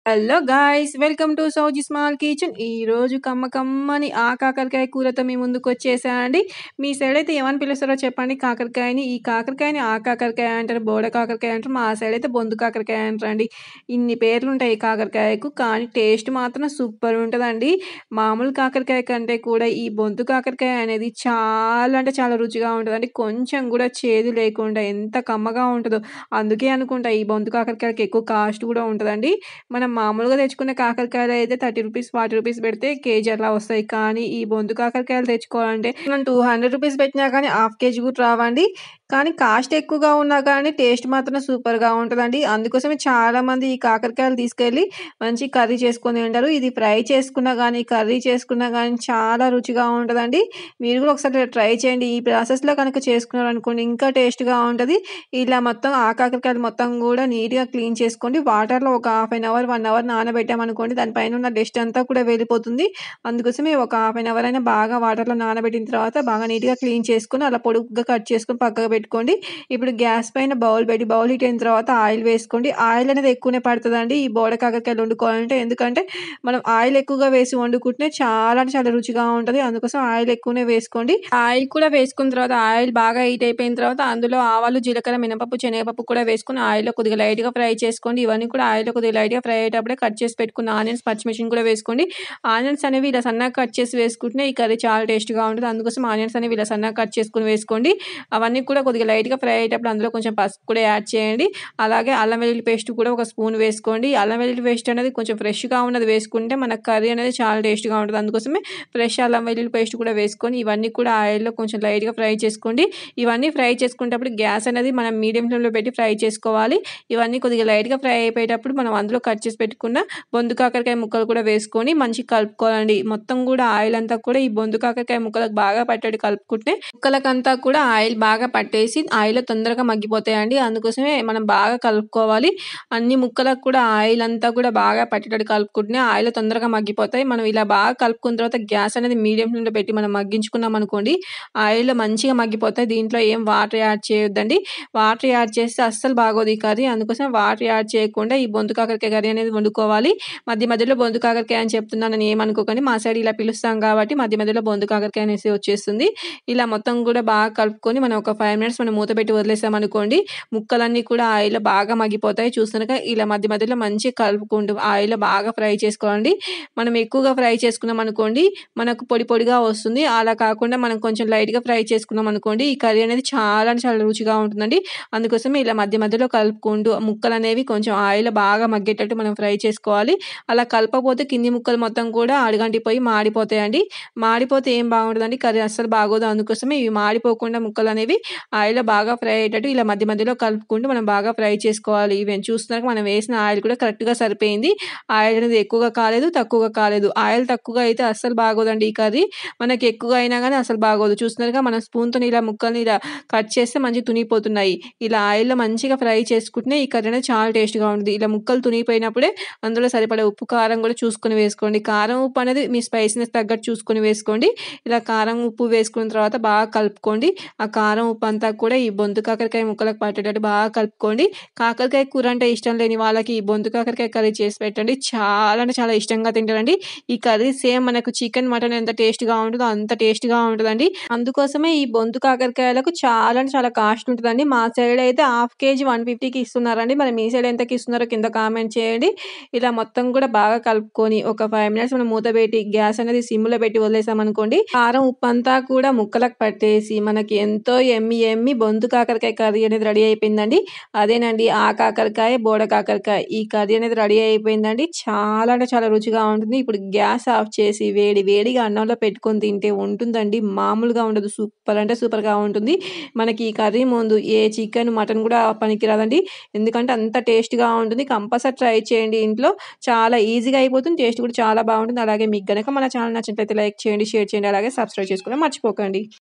Hello guys! Welcome to Sowji small kitchen. ఈరోజు కమ్మని కాకరకాయ కూరతో మీ ముందుకొచ్చేసా అండి. మీ సైడ్ అయితే ఏమని పిలుస్తారో చెప్పండి కాకరకాయని. ఈ కాకరకాయని కాకరకాయ అంటారు, బోడ కాకరకాయ అంటారు. మా సైడ్ అయితే బొందు కాకరకాయ అంటారండి. ఇన్ని పేర్లుంటాయి ఈ కాకరకాయకు. కానీ టేస్ట్ మాత్రం సూపర్ ఉంటదండి. మామూలు కాకరకాయ కంటే కూడా ఈ బొందు కాకరకాయ అనేది చాలా అంటే చాలా రుచిగా ఉంటదండి. కొంచెం కూడా చేదు లేకుండా ఎంత కమ్మగా ఉంటదో. అందుకే అనుకుంటా ఈ బొందు కాకరకాయకి ఎక్కువ కాస్ట్ కూడా ఉంటదండి. మనం మామూలుగా తెచ్చుకునే కాకరకాయలు అయితే రూ. 30, రూ. 40 పెడితే కేజీ అట్లా వస్తాయి. కానీ ఈ బొందు కాకరకాయలు తెచ్చుకోవాలంటే మనం రూ. 200 పెట్టినా కానీ హాఫ్ కేజీ కూడా రావండి. కానీ కాస్ట్ ఎక్కువగా ఉన్నా కానీ టేస్ట్ మాత్రం సూపర్‌గా ఉంటదండి. అందుకోసమే చాలామంది ఈ కాకరకాయలు తీసుకెళ్ళి మంచి కర్రీ చేసుకొని తింటారు. ఇది ఫ్రై చేసుకున్నా గానీ, కర్రీ చేసుకున్నా గానీ చాలా రుచిగా ఉంటదండి. మీరు కూడా ఒకసారి ట్రై చేయండి. ఈ ప్రాసెస్‌లో కనుక చేసుకున్నారనుకోండి ఇంకా టేస్ట్‌గా ఉంటది. ఇలా మొత్తం కాకరకాయలు మొత్తం గూడా నీట్‌గా క్లీన్ చేసుకోండి. వాటర్‌లో ఒక హాఫ్ ఎన్ అవర్, 1 అవర్ నానబెట్టామనుకోండి దాని పైనున్న డస్ట్ అంతా కూడా వెళ్ళిపోతుంది. అందుకోసమే ఒక హాఫ్ ఎన్ అవర్ అయినా బాగా వాటర్‌లో నానబెట్టిన తర్వాత బాగా నీట్‌గా క్లీన్ చేసుకొని అలా పొడుగ్గా కట్ చేసుకొని పక్కకు పెట్టుకోండి. ఇప్పుడు గ్యాస్ పైన బౌల్ పెట్టి బౌల్ హీట్ అయిన తర్వాత ఆయిల్ వేసుకోండి. ఆయిల్ అనేది ఎక్కువనే పడతదండి ఈ బోడ కాకరకాయలు వండుకోవాలంటే. ఎందుకంటే మనం ఆయిల్ ఎక్కువగా వేసి వండుకుంటే చాలా అంటే చాలా రుచిగా ఉంటది. అందుకోసం ఆయిల్ ఎక్కువనే వేసుకోండి. ఆయిల్ కూడా వేసుకున్న తర్వాత ఆయిల్ బాగా హీట్ అయిపోయిన తర్వాత అందులో ఆవాలు, జీలకర్ర, మినపప్పు, శనగపప్పు కూడా వేసుకొని ఆయిల్‌లో కొద్దిగా లైట్‌గా ఫ్రై చేసుకోండి. ఇవన్నీ కూడా ఆయిల్‌లో కొద్దిగా లైట్‌గా ఫ్రై అయ్యేటప్పుడే కట్ చేసి పెట్టుకున్న ఆనియన్స్, పచ్చిమిర్చిని కూడా వేసుకోండి. ఆనియన్స్ అనేవి ఇలా సన్నగా కట్ చేసి వేసుకుంటే ఈ కర్రీ చాలా టేస్ట్‌గా ఉంటది. అందుకోసం ఆనియన్స్ అనేవి ఇలా సన్నగా కట్ చేసుకొని వేసుకోండి. అవన్నీ కూడా కొద్దిగా లైట్‌గా ఫ్రై అయ్యేటప్పుడు అందులో కొంచెం పసుపు కూడా యాడ్ చేయండి. అలాగే అల్లం వెల్లుల్లి పేస్ట్ కూడా ఒక స్పూన్ వేసుకోండి. అల్లం వెల్లుల్లి పేస్ట్ అనేది కొంచెం ఫ్రెష్‌గా ఉన్నది వేసుకుంటే మన కర్రీ అనేది చాలా టేస్ట్‌గా ఉంటది. అందుకోసమే ఫ్రెష్ అల్లం వెల్లుల్లి పేస్ట్ కూడా వేసుకొని ఇవన్నీ కూడా ఆయిల్‌లో కొంచెం లైట్‌గా ఫ్రై చేసుకోండి. ఇవన్నీ ఫ్రై చేసుకునేటప్పుడు గ్యాస్ అనేది మనం మీడియం ఫ్లేమ్‌లో పెట్టి ఫ్రై చేసుకోవాలి. ఇవన్నీ కొద్దిగా లైట్‌గా ఫ్రై అయిపోయేటప్పుడు మనం అందులో కట్ చేసి పెట్టుకున్న బొందు కాకరకాయ ముక్కలు కూడా వేసుకొని మంచిగా కలుపుకోవాలండి. మొత్తం కూడా ఆయిల్ అంతా కూడా ఈ బొందు కాకరకాయ ముక్కలకు బాగా పట్టేట్టు కలుపుకుంటే ముక్కలకంతా కూడా ఆయిల్ బాగా పట్టేసి ఆయిల్‌లో తొందరగా మగ్గిపోతాయండి. అందుకోసమే మనం బాగా కలుపుకోవాలి. అన్ని ముక్కలకు కూడా ఆయిల్ అంతా కూడా బాగా పట్టేటట్టు కలుపుకుంటేనే ఆయిల్‌లో తొందరగా మగ్గిపోతాయి. మనం ఇలా బాగా కలుపుకున్న తర్వాత గ్యాస్ అనేది మీడియం ఫ్లేమ్‌లో పెట్టి మనం మగ్గించుకున్నామనుకోండి ఆయిల్‌లో మంచిగా మగ్గిపోతాయి. దీంట్లో ఏం వాటర్ యాడ్ చేయొద్దండి. వాటర్ యాడ్ చేస్తే అస్సలు బాగోదు ఈ కర్రీ. అందుకోసం వాటర్ యాడ్ చేయకుండా ఈ బొందు కాకరకాయ కర్రీ అనేది వండుకోవాలి. మధ్య మధ్యలో బొందు కాకరకాయ అని చెప్తున్నానని ఏమనుకోకండి. మా సైడ్ ఇలా పిలుస్తాం కాబట్టి మధ్య మధ్యలో బొందు కాకరకాయ అనేసి వచ్చేస్తుంది. ఇలా మొత్తం కూడా బాగా కలుపుకొని మనం ఒక 5 మినిట్స్ మనం మూత పెట్టి వదిలేసామనుకోండి ముక్కలన్నీ కూడా ఆయిల్‌లో బాగా మగ్గిపోతాయి. చూస్తున్నారుగా ఇలా మధ్య మధ్యలో మంచిగా కలుపుకుంటూ ఆయిల్‌లో బాగా ఫ్రై చేసుకోండి. మనం ఎక్కువగా ఫ్రై చేసుకున్నామనుకోండి మనకు పొడి పొడిగా వస్తుంది. అలా కాకుండా మనం కొంచెం లైట్‌గా ఫ్రై చేసుకున్నామనుకోండి ఈ కర్రీ అనేది చాలా అంటే చాలా రుచిగా ఉంటుందండి. అందుకోసమే ఇలా మధ్య మధ్యలో కలుపుకుంటూ ముక్కలనేవి కొంచెం ఆయిల్‌లో బాగా మగ్గేటట్టు మనం ఫ్రై చేసుకోవాలి. అలా కలపకపోతే కింది ముక్కలు మొత్తం కూడా అడుగంటిపోయి మాడిపోతాయండి. మాడిపోతే ఏం బాగుండదండి. కర్రీ అస్సలు బాగోదు. అందుకోసమే ఇవి మాడిపోకుండా ముక్కలనేవి ఆయిల్‌లో బాగా ఫ్రై అయ్యేటట్టు ఇలా మధ్య మధ్యలో కలుపుకుంటూ మనం బాగా ఫ్రై చేసుకోవాలి. ఇవి చూస్తున్నారు మనం వేసిన ఆయిల్ కూడా కరెక్ట్‌గా సరిపోయింది. ఆయిల్ అనేది ఎక్కువగా కాలేదు, తక్కువగా కాలేదు. ఆయిల్ తక్కువగా అయితే అస్సలు బాగోదండి ఈ కర్రీ. మనకి ఎక్కువగా అయినా గానీ అసలు బాగోదు. చూస్తున్నారుగా మనం స్పూన్‌తోని ఇలా ముక్కల్ని ఇలా కట్ చేస్తే మంచిగా తునిగిపోతున్నాయి. ఇలా ఆయిల్‌లో మంచిగా ఫ్రై చేసుకుంటేనే ఈ కర్రీ అనేది చాలా టేస్ట్‌గా ఉంటది. ఇలా ముక్కలు తునిగిపోయినప్పుడే అందులో సరిపడే ఉప్పు, కారం కూడా చూసుకొని వేసుకోండి. కారం, ఉప్పు అనేది మీ స్పైసీనెస్ తగ్గట్టు చూసుకొని వేసుకోండి. ఇలా కారం, ఉప్పు వేసుకున్న తర్వాత బాగా కలుపుకోండి. ఆ కారం, ఉప్పు అంతా కూడా ఈ బొందు కాకరకాయ ముక్కలకు పట్టేటట్టు బాగా కలుపుకోండి. కాకరకాయ కూర అంటే ఇష్టం లేని వాళ్ళకి ఈ బొందు కాకరకాయ కర్రీ చేసి పెట్టండి. చాలా అంటే చాలా ఇష్టంగా తింటారండి. ఈ కర్రీ సేమ్ మనకు చికెన్, మటన్ ఎంత టేస్ట్‌గా ఉంటదో అంత టేస్ట్‌గా ఉంటదండి. అందుకోసమే ఈ బొందు కాకరకాయలకు చాలా అంటే చాలా కాస్ట్ ఉంటదండి. మా సైడ్ అయితే హాఫ్ కేజీ 150కి ఇస్తున్నారండి. మరి మీ సైడ్ ఎంతకి ఇస్తున్నారో కింద కామెంట్ చేయండి. ఇలా మొత్తం కూడా బాగా కలుపుకొని ఒక 5 మినిట్స్ మనం మూత పెట్టి గ్యాస్ అనేది సిమ్‌లో పెట్టి వదిలేసామనుకోండి కారం, ఉప్పు అంతా కూడా ముక్కలకు పట్టేసి మనకి ఎంతో యమ్మీ బొందు కాకరకాయ కర్రీ అనేది రెడీ అయిపోయిందండి. అదేనండి కాకరకాయ, బోడ కాకరకాయ ఈ కర్రీ అనేది రెడీ అయిపోయిందండి. చాలా అంటే చాలా రుచిగా ఉంటుంది. ఇప్పుడు గ్యాస్ ఆఫ్ చేసి వేడి వేడిగా అన్నంలో పెట్టుకొని తింటే ఉంటుందండి. మామూలుగా ఉండదు. సూపర్ అంటే సూపర్‌గా ఉంటుంది. మనకి ఈ కర్రీ ముందు ఏ చికెన్, మటన్ కూడా పనికిరాదండి. ఎందుకంటే అంత టేస్ట్‌గా ఉంటుంది. కంపల్సరీ ట్రై చేయండి ఇంట్లో. చాలా ఈజీగా అయిపోతుంది. టేస్ట్ కూడా చాలా బాగుంటుంది. అలాగే మీకు గనక మన ఛానల్ నచ్చినట్లయితే లైక్ చేయండి, షేర్ చేయండి. అలాగే సబ్స్క్రైబ్ చేసుకోవడం మర్చిపోకండి.